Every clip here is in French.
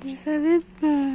Je savais pas.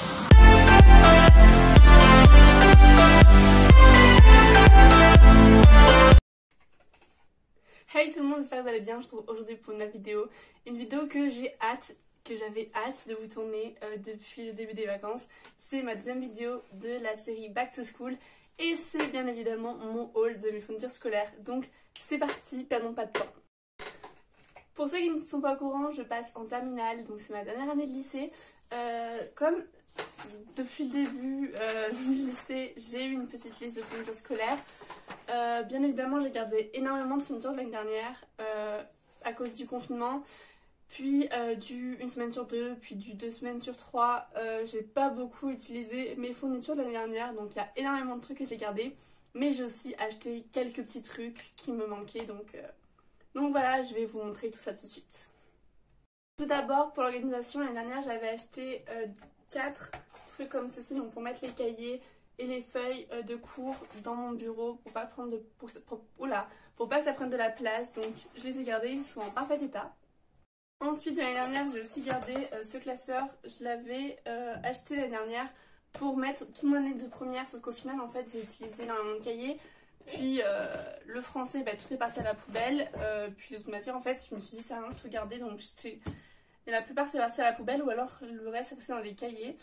Hey tout le monde, j'espère que vous allez bien. Je trouve aujourd'hui pour une nouvelle vidéo. Une vidéo que j'avais hâte de vous tourner depuis le début des vacances. C'est ma deuxième vidéo de la série Back to School. Et c'est bien évidemment mon haul de mes fournitures scolaires. Donc c'est parti, perdons pas de temps. Pour ceux qui ne sont pas au courant, je passe en terminale, donc c'est ma dernière année de lycée. Comme depuis le début du lycée, j'ai eu une petite liste de fournitures scolaires. Bien évidemment, j'ai gardé énormément de fournitures de l'année dernière à cause du confinement. Puis du 1 semaine sur 2, puis du 2 semaines sur 3, j'ai pas beaucoup utilisé mes fournitures de l'année dernière. Donc il y a énormément de trucs que j'ai gardés. Mais j'ai aussi acheté quelques petits trucs qui me manquaient. Donc voilà, je vais vous montrer tout ça tout de suite. Tout d'abord, pour l'organisation, l'année dernière, j'avais acheté 4 trucs comme ceci, donc pour mettre les cahiers et les feuilles de cours dans mon bureau pour pas prendre pour pas que ça prenne de la place. Donc je les ai gardés, ils sont en parfait état. Ensuite, l'année dernière, j'ai aussi gardé ce classeur. Je l'avais acheté l'année dernière pour mettre toute mon année de première, sauf qu'au final, en fait, j'ai utilisé énormément de cahiers. Puis le français, tout est passé à la poubelle. Puis les autres matières, en fait, je me suis dit, ça sert à rien de tout garder. Donc la plupart, c'est passé à la poubelle ou alors le reste, c'est resté dans des cahiers.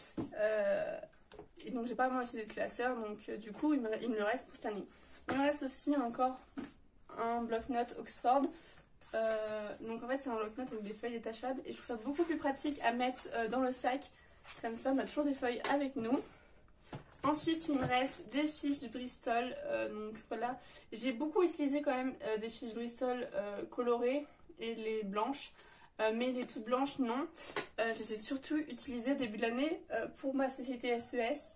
Et donc, j'ai pas vraiment utilisé de classeur. Donc, du coup, il me le reste pour cette année. Il me reste aussi encore un bloc-notes Oxford. Donc, en fait, c'est un bloc-notes avec des feuilles détachables. Et je trouve ça beaucoup plus pratique à mettre dans le sac. Comme ça, on a toujours des feuilles avec nous. Ensuite, il me reste des fiches Bristol, donc voilà. J'ai beaucoup utilisé quand même des fiches Bristol colorées et les blanches, mais les toutes blanches, non. Je les ai surtout utilisées au début de l'année pour ma société SES.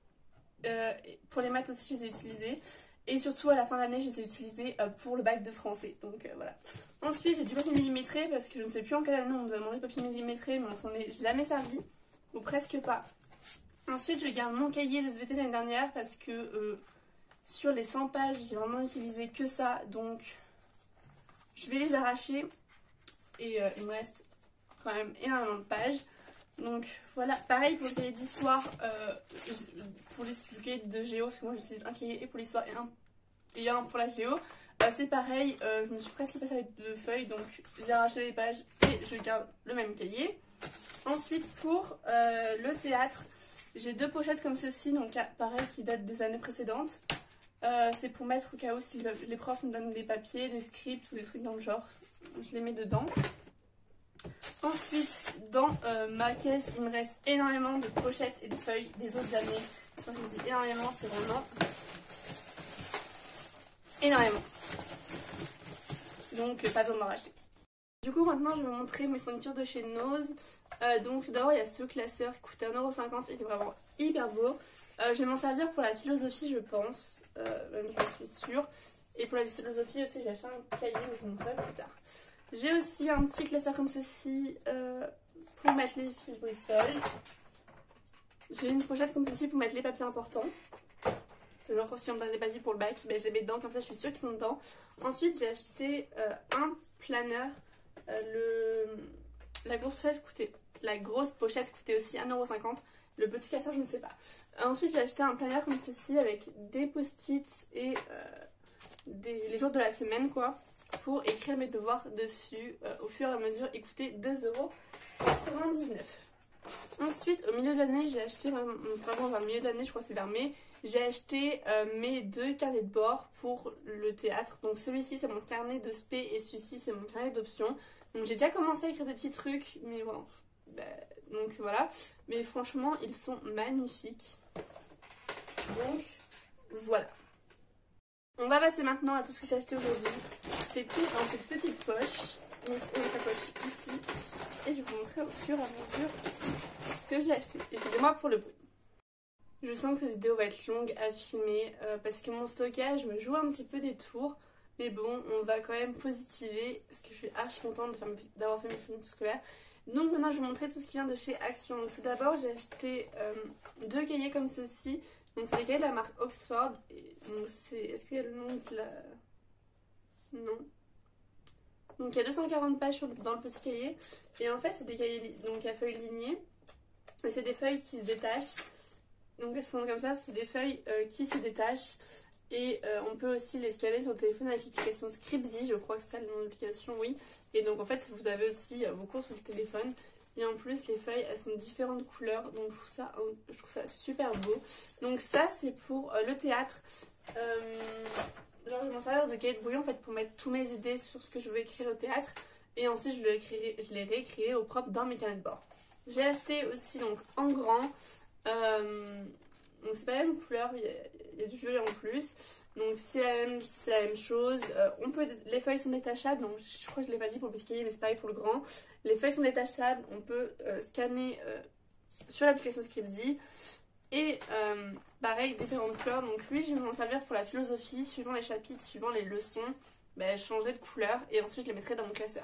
Pour les maths aussi, je les ai utilisées. Et surtout, à la fin de l'année, je les ai utilisées pour le bac de français. Donc voilà. Ensuite, j'ai du papier millimétré parce que je ne sais plus en quelle année on nous a demandé du papier millimétré, mais on s'en est jamais servi, ou presque pas. Ensuite, je garde mon cahier d'SVT l'année dernière parce que sur les 100 pages, j'ai vraiment utilisé que ça. Donc, je vais les arracher. Et il me reste quand même énormément de pages. Donc, voilà. Pareil pour le cahier d'histoire, pour le cahier de géo, parce que moi, j'utilise un cahier et pour l'histoire et un pour la géo. C'est pareil, je me suis presque passée avec 2 feuilles. Donc, j'ai arraché les pages et je garde le même cahier. Ensuite, pour le théâtre, j'ai 2 pochettes comme ceci, donc pareil, qui datent des années précédentes. C'est pour mettre au cas où si les profs me donnent des papiers, des scripts ou des trucs dans le genre. Je les mets dedans. Ensuite, dans ma caisse, il me reste énormément de pochettes et de feuilles des autres années. Quand je dis énormément, c'est vraiment énormément. Donc, pas besoin d'en racheter. Du coup, maintenant, je vais vous montrer mes fournitures de chez Nose. Donc tout d'abord il y a ce classeur qui coûtait 1,50 €, il est vraiment hyper beau. Je vais m'en servir pour la philosophie, je pense, même je suis sûre. Et pour la philosophie aussi, j'ai acheté un cahier, mais je vous montrerai plus tard. J'ai aussi un petit classeur comme ceci pour mettre les fiches Bristol. J'ai une pochette comme ceci pour mettre les papiers importants. Genre si on me donne des papiers pour le bac, je les mets dedans, comme ça je suis sûre qu'ils sont dedans. Ensuite j'ai acheté un planeur. La grosse pochette coûtait aussi 1,50 €. Le petit classeur, je ne sais pas. Ensuite, j'ai acheté un planeur comme ceci avec des post-it et les jours de la semaine, quoi, pour écrire mes devoirs dessus au fur et à mesure. Et coûtait 2,99 €. Ensuite, au milieu de l'année, j'ai acheté vraiment vers le milieu de l'année, je crois que c'est vers mai, j'ai acheté mes 2 carnets de bord pour le théâtre. Donc celui-ci, c'est mon carnet de spé et celui-ci, c'est mon carnet d'options. Donc j'ai déjà commencé à écrire des petits trucs, mais bon, donc voilà. Mais franchement, ils sont magnifiques. Donc voilà. On va passer maintenant à tout ce que j'ai acheté aujourd'hui. C'est tout dans cette petite poche. Donc on met la poche ici. Et je vais vous montrer au fur et à mesure ce que j'ai acheté. Excusez-moi pour le bruit. Je sens que cette vidéo va être longue à filmer parce que mon stockage me joue un petit peu des tours. Mais bon, on va quand même positiver parce que je suis archi contente d'avoir fait mes fournitures scolaires. Donc maintenant, je vais vous montrer tout ce qui vient de chez Action. Donc, tout d'abord, j'ai acheté 2 cahiers comme ceci. Donc c'est des cahiers de la marque Oxford. Est-ce qu'il y a le nom de la... Non. Donc il y a 240 pages dans le petit cahier. Et en fait, c'est des cahiers donc à feuilles lignées. Mais c'est des feuilles qui se détachent. Donc elles se font comme ça, c'est des feuilles qui se détachent. Et on peut aussi les scanner sur le téléphone avec l'application Scribzy, je crois que c'est ça le nom de l'application, oui. Et donc en fait vous avez aussi vos cours sur le téléphone. Et en plus les feuilles elles sont de différentes couleurs, donc je trouve ça super beau. Donc ça c'est pour le théâtre. Genre je vais m'en servir de cahier de brouillon en fait pour mettre toutes mes idées sur ce que je veux écrire au théâtre. Et ensuite je les réécrirai au propre dans mes carnets de bord. J'ai acheté aussi donc en grand. Donc c'est pas la même couleur, il y a du violet en plus. Donc c'est la même chose. Les feuilles sont détachables, donc je crois que je l'ai pas dit pour le petit cahier, mais c'est pareil pour le grand. Les feuilles sont détachables, on peut scanner sur l'application Scribzy. Et pareil, différentes couleurs. Donc lui, je vais m'en servir pour la philosophie, suivant les chapitres, suivant les leçons. Ben, je changerai de couleur et ensuite je les mettrai dans mon classeur.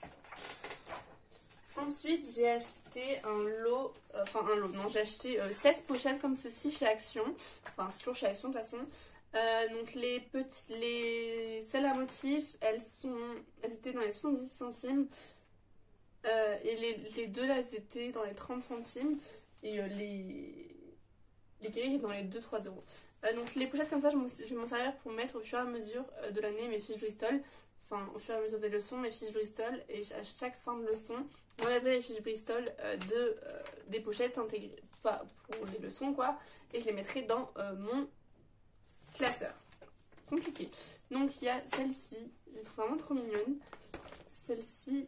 Ensuite, j'ai acheté j'ai acheté 7 pochettes comme ceci chez Action. Enfin, c'est toujours chez Action de toute façon. Donc celles à motifs, elles étaient dans les 70 centimes. Et les deux là, elles étaient dans les 30 centimes. Et les cahiers dans les 2-3 euros. Donc les pochettes comme ça, je vais m'en servir pour mettre au fur et à mesure de l'année mes fiches Bristol. Enfin, au fur et à mesure des leçons, mes fiches Bristol. Et à chaque fin de leçon, j'enlèverai les fiches Bristol des pochettes intégrées, pas pour les leçons quoi. Et je les mettrai dans mon classeur. Compliqué. Donc il y a celle-ci, je la trouve vraiment trop mignonne. Celle-ci.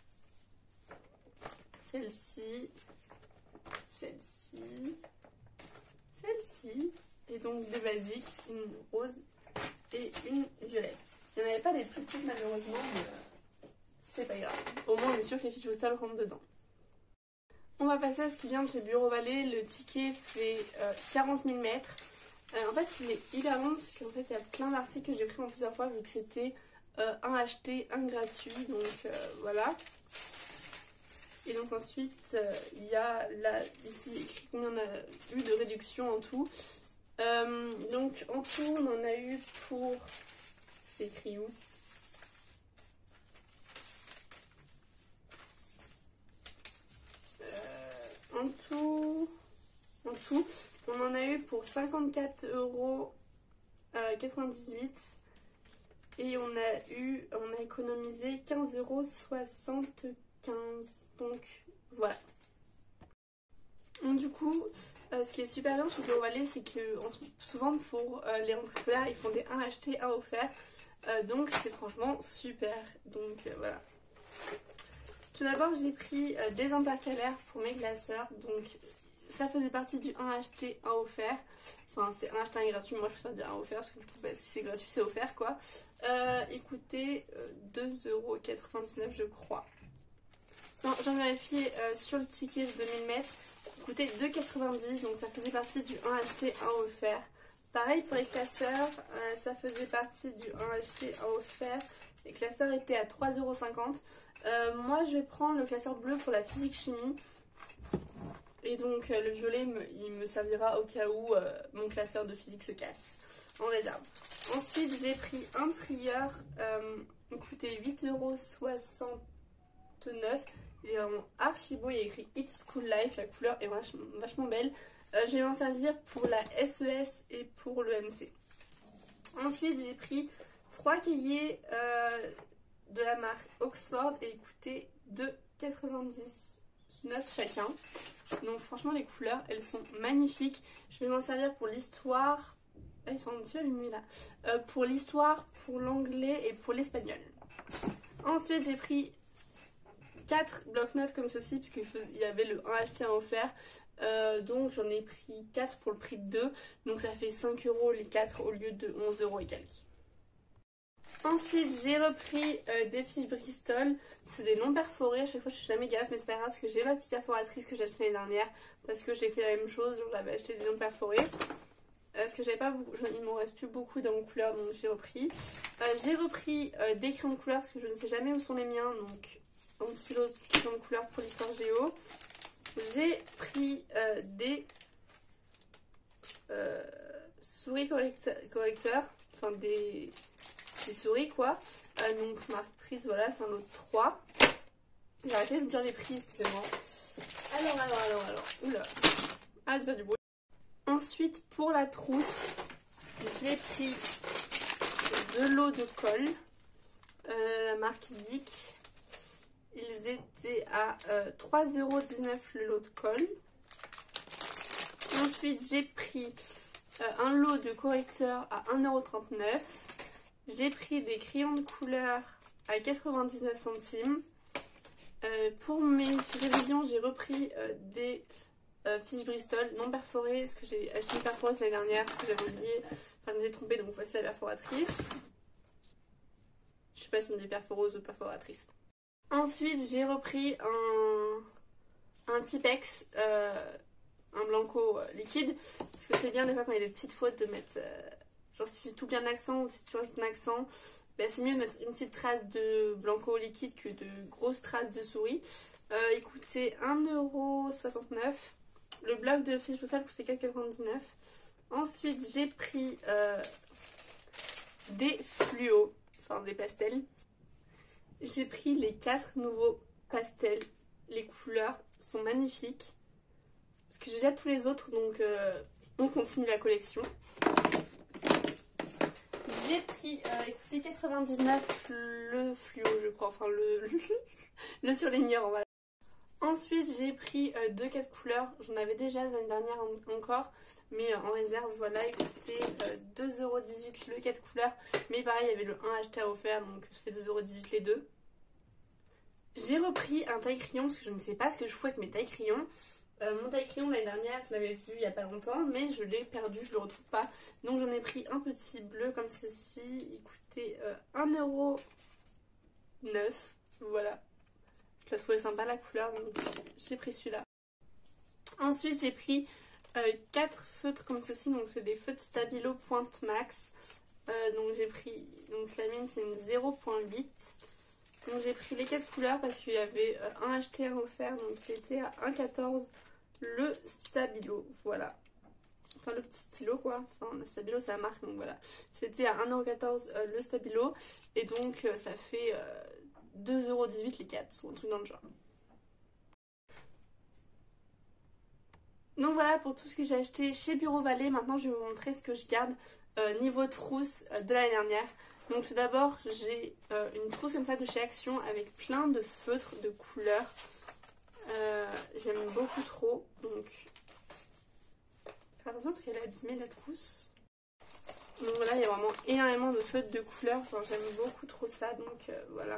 Celle-ci. Celle-ci. Celle-ci. Et donc deux basiques, une rose et une violette. Il n'y en avait pas des plus petites malheureusement, mais c'est pas grave. Au moins on est sûr que les fiches postales rentrent dedans. On va passer à ce qui vient de chez Bureau Vallée. Le ticket fait 40 000 mètres. En fait il est hyper long parce qu'en fait il y a plein d'articles que j'ai pris en plusieurs fois vu que c'était un acheté, un gratuit. Donc voilà. Et donc ensuite il y a là ici écrit combien on a eu de réduction en tout. Donc en tout on en a eu pour... C'est écrit où? En tout, on en a eu pour 54,98 € et on a économisé 15,75 €. Donc voilà. Donc, du coup, ce qui est super bien chez Bureau Vallée, c'est que souvent pour les rentrées scolaires, ils font des 1 acheté, 1 offert. Donc c'est franchement super. Donc voilà. Tout d'abord, j'ai pris des intercalaires pour mes classeurs. Donc ça faisait partie du 1 acheté, 1 offert. Enfin, c'est 1 acheté, 1 gratuit. Moi, je préfère dire 1 offert parce que du coup, bah, si c'est gratuit, c'est offert quoi. Il coûtait 2,99 € je crois. Non, j'en vérifié sur le ticket de 2000 mètres. Il coûtait 2,90 €. Donc ça faisait partie du 1 acheté, 1 offert. Pareil pour les classeurs, ça faisait partie du 1 acheté, 1 offert. Les classeurs étaient à 3,50 €. Moi je vais prendre le classeur bleu pour la physique-chimie. Et donc le violet il me servira au cas où mon classeur de physique se casse en réserve. Ensuite j'ai pris un trieur, il coûtait 8,69 €. Il est vraiment archi beau, il y a écrit It's School Life, la couleur est vachement belle. Je vais m'en servir pour la SES et pour le MC. Ensuite j'ai pris 3 cahiers de la marque Oxford et ils coûtaient 2,99 € chacun. Donc franchement les couleurs elles sont magnifiques. Je vais m'en servir pour l'histoire. Ils sont un petit peu abîmés là. Pour l'histoire, pour l'anglais et pour l'espagnol. Ensuite j'ai pris 4 bloc-notes comme ceci parce qu'il y avait le 1 acheté 1 offert. Donc j'en ai pris 4 pour le prix de 2. Donc ça fait 5 € les 4 au lieu de 11 € et quelques. Ensuite j'ai repris des fiches Bristol. C'est des longs perforés. À chaque fois je suis jamais gaffe mais c'est pas grave parce que j'ai ma petite perforatrice que j'ai achetée l'année dernière. Parce que j'ai fait la même chose. J'avais acheté des longs perforés. Parce que j'avais pas beaucoup, il m'en reste plus beaucoup dans mon couleur donc j'ai repris. J'ai repris des crayons de couleur parce que je ne sais jamais où sont les miens. Donc un petit lot de crayons de couleur pour l'histoire géo. J'ai pris des souris correcteurs, enfin des souris quoi. Donc marque prise, voilà, c'est un lot de 3. J'ai arrêté de vous dire les prix, excusez-moi. Alors. Oula. Ah, de faire du bruit. Ensuite, pour la trousse, j'ai pris de l'eau de colle. La marque Bic. Ils étaient à 3,19€ le lot de colle. Ensuite, j'ai pris un lot de correcteurs à 1,39€. J'ai pris des crayons de couleur à 99 centimes. Pour mes révisions, j'ai repris des fiches Bristol non perforées, parce que j'ai acheté une perforeuse l'année dernière, que j'avais oublié. Enfin, je m'étais trompée, donc voici la perforatrice. Je sais pas si on dit perforeuse ou perforatrice. Ensuite, j'ai repris un Tipex, un blanco liquide, parce que c'est bien des fois quand il y a des petites fautes de mettre, genre si tu oublies un accent ou si tu rajoutes un accent, ben c'est mieux de mettre une petite trace de blanco liquide que de grosses traces de souris. Il coûtait 1,69€. Le bloc de fiche postale coûtait 4,99€. Ensuite, j'ai pris des fluos, enfin des pastels. J'ai pris les 4 nouveaux pastels. Les couleurs sont magnifiques. Parce que j'ai déjà tous les autres, donc on continue la collection. J'ai pris, écoutez, 99 le fluo, je crois. Enfin, le surligneur, voilà. Ensuite, j'ai pris 2-4 couleurs. J'en avais déjà l'année dernière encore. Mais en réserve, voilà, écoutez, 2,18€ le 4 couleurs. Mais pareil, il y avait le 1 acheté à offert, donc ça fait 2,18€ les deux. J'ai repris un taille-crayon, parce que je ne sais pas ce que je fous avec mes taille-crayons. Mon taille-crayon de l'année dernière, je l'avais vu il n'y a pas longtemps, mais je l'ai perdu, je le retrouve pas. Donc j'en ai pris un petit bleu comme ceci. Il coûtait 1,09€. Voilà. Je la trouvais sympa la couleur, donc j'ai pris celui-là. Ensuite, j'ai pris 4 feutres comme ceci, donc c'est des feutres Stabilo Pointe Max. Donc j'ai pris, donc la mine c'est une 0,8. Donc j'ai pris les 4 couleurs parce qu'il y avait un acheté, un offert, donc il était à 1,14€ le Stabilo, voilà. Enfin le petit stylo quoi, enfin le Stabilo c'est la marque, donc voilà. C'était à 1,14€ le Stabilo, et donc ça fait 2,18€ les 4, ou un truc dans le genre. Donc voilà pour tout ce que j'ai acheté chez Bureau Vallée. Maintenant je vais vous montrer ce que je garde niveau trousse de l'année dernière. Donc tout d'abord j'ai une trousse comme ça de chez Action avec plein de feutres de couleurs. J'aime beaucoup trop, donc faire attention parce qu'elle est abîmée la trousse. Donc voilà, il y a vraiment énormément de feutres de couleurs, enfin, j'aime beaucoup trop ça, donc voilà.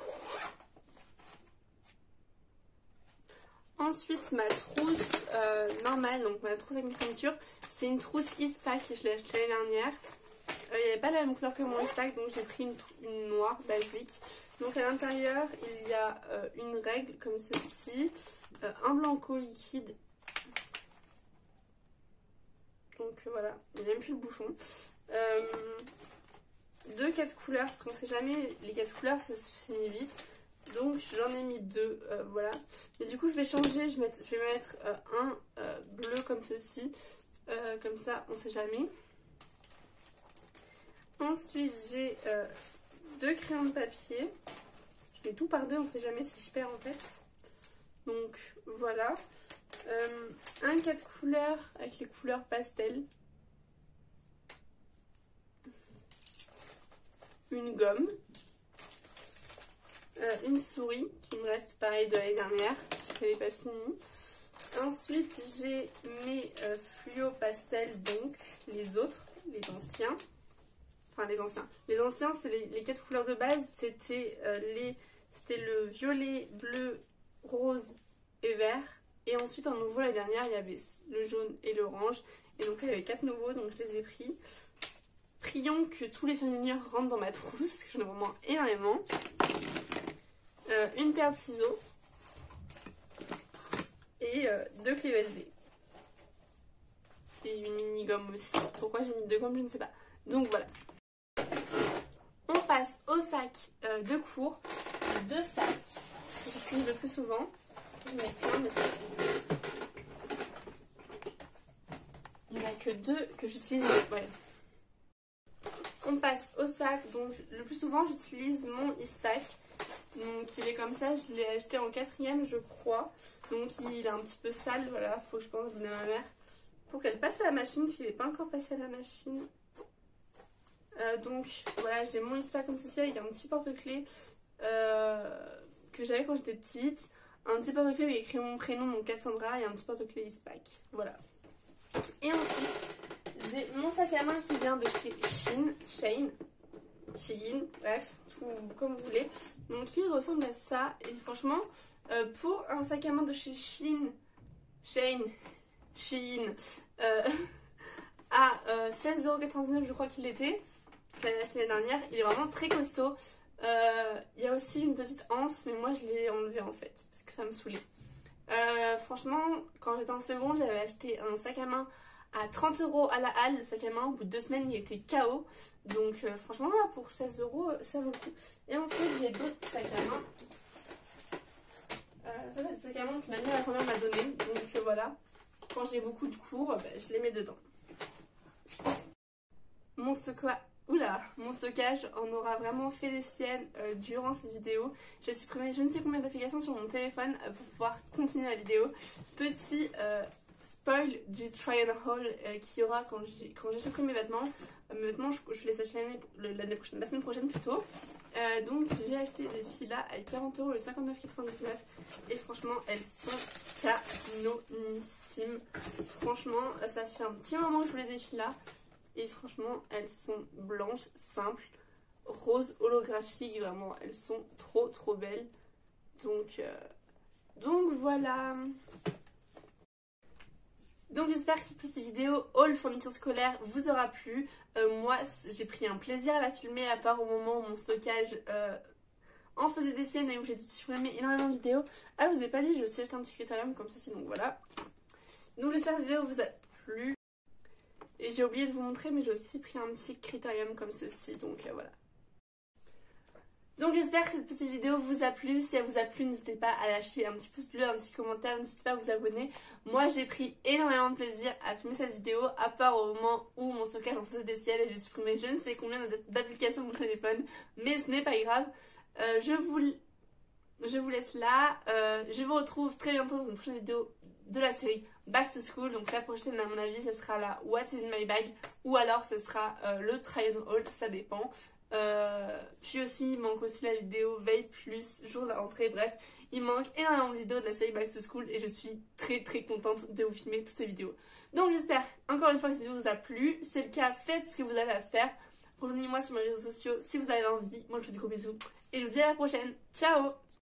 Ensuite ma trousse normale, donc ma trousse avec mes fournitures, c'est une trousse Eastpak, je l'ai achetée l'année dernière. Il n'y avait pas la même couleur que mon Eastpak, donc j'ai pris une noire basique. Donc à l'intérieur il y a une règle comme ceci, un blanco liquide. Donc voilà, il n'y a même plus le bouchon. 4 couleurs, parce qu'on sait jamais, les 4 couleurs ça se finit vite. Donc j'en ai mis 2, voilà. Et du coup je vais changer, je vais mettre un bleu comme ceci. Comme ça, on sait jamais. Ensuite j'ai 2 crayons de papier. Je mets tout par 2, on sait jamais si je perds en fait. Donc voilà. Un 4 couleurs avec les couleurs pastel. Une gomme. Une souris qui me reste pareil de l'année dernière, elle n'est pas finie. Ensuite j'ai mes fluos pastel, donc les autres, les anciens. Enfin les anciens. Les anciens c'est les 4 couleurs de base, c'était le violet, bleu, rose et vert. Et ensuite en nouveau l'année dernière il y avait le jaune et l'orange. Et donc là il y avait 4 nouveaux, donc je les ai pris. Prions que tous les surligneurs rentrent dans ma trousse, que j'en ai vraiment énormément. Une paire de ciseaux et 2 clés USB et une mini gomme aussi. Pourquoi j'ai mis 2 gommes je ne sais pas. Donc voilà, on passe au sac de cours. 2 sacs que j'utilise le plus souvent. J'en ai plein mais il n'y en a que 2 que j'utilise. Ouais. On passe au sac, donc le plus souvent j'utilise mon Eastpak. Donc il est comme ça, je l'ai acheté en 4e je crois. Donc il est un petit peu sale, voilà, faut que je pense donner à ma mère pour qu'elle passe à la machine, s'il n'est pas encore passé à la machine. Donc voilà, j'ai mon Eastpak comme ceci avec un petit porte-clés que j'avais quand j'étais petite. Un petit porte-clés où il y a écrit mon prénom, donc Cassandra, et un petit porte-clés Eastpak. Voilà. Et ensuite, j'ai mon sac à main qui vient de chez Shein, bref, tout comme vous voulez. Donc il ressemble à ça. Et franchement, pour un sac à main de chez Shein, à 16,99 € je crois qu'il était, que j'avais acheté l'année dernière, il est vraiment très costaud. Il y a aussi une petite anse, mais moi je l'ai enlevé en fait, parce que ça me saoulait. Franchement, quand j'étais en seconde, j'avais acheté un sac à main à 30 € à la halle. Le sac à main, au bout de 2 semaines, il était KO. Donc franchement, là, pour 16 €, ça vaut le coup. Et ensuite, j'ai d'autres sacs à main. Ça, c'est des sacs à main qu'une amie à ma mère m'a donné. Donc voilà, quand j'ai beaucoup de cours, je les mets dedans. Mon stockage en aura vraiment fait des siennes durant cette vidéo. J'ai supprimé je ne sais combien d'applications sur mon téléphone pour pouvoir continuer la vidéo. Petit spoil du try and haul qu'il y aura quand j'achèterai mes vêtements. Mes vêtements, je vais les acheter la semaine prochaine plutôt. Donc j'ai acheté des filles là à 40 € le 59,99 € et franchement elles sont canonissimes. Franchement ça fait un petit moment que je voulais des filles là. Et franchement, elles sont blanches, simples, roses, holographiques, vraiment, elles sont trop belles. Donc voilà. Donc j'espère que cette petite vidéo haul fourniture scolaire vous aura plu. Moi, j'ai pris un plaisir à la filmer, à part au moment où mon stockage en faisait des siennes et où j'ai dû supprimer énormément de vidéos. Ah, je vous ai pas dit, j'ai aussi acheté un petit critérium comme ceci, donc voilà. Donc j'espère que cette vidéo vous a plu. Et j'ai oublié de vous montrer, mais j'ai aussi pris un petit critérium comme ceci, donc voilà. Donc j'espère que cette petite vidéo vous a plu. Si elle vous a plu, n'hésitez pas à lâcher un petit pouce bleu, un petit commentaire, n'hésitez pas à vous abonner. Moi j'ai pris énormément de plaisir à filmer cette vidéo, à part au moment où mon stockage en faisait des siennes et j'ai supprimé je ne sais combien d'applications de mon téléphone, mais ce n'est pas grave. Je vous laisse là. Je vous retrouve très bientôt dans une prochaine vidéo de la série Back to School. Donc la prochaine, à mon avis, ce sera la What's in my bag, ou alors ce sera le try and haul, ça dépend. Puis aussi, il manque aussi la vidéo veille plus jour de la rentrée. Bref, il manque énormément de vidéos de la série Back to School et je suis très contente de vous filmer toutes ces vidéos. Donc j'espère encore une fois que cette vidéo vous a plu. Si c'est le cas, faites ce que vous avez à faire. Rejoignez-moi sur mes réseaux sociaux si vous avez envie. Moi je vous dis gros bisous et je vous dis à la prochaine. Ciao!